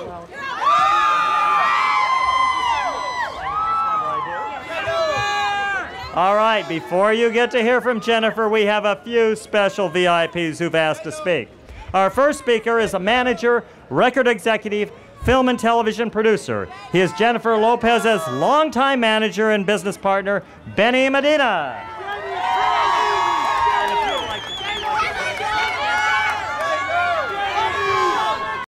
All right, before you get to hear from Jennifer, we have a few special VIPs who've asked to speak. Our first speaker is a manager, record executive, film and television producer. He is Jennifer Lopez's longtime manager and business partner, Benny Medina.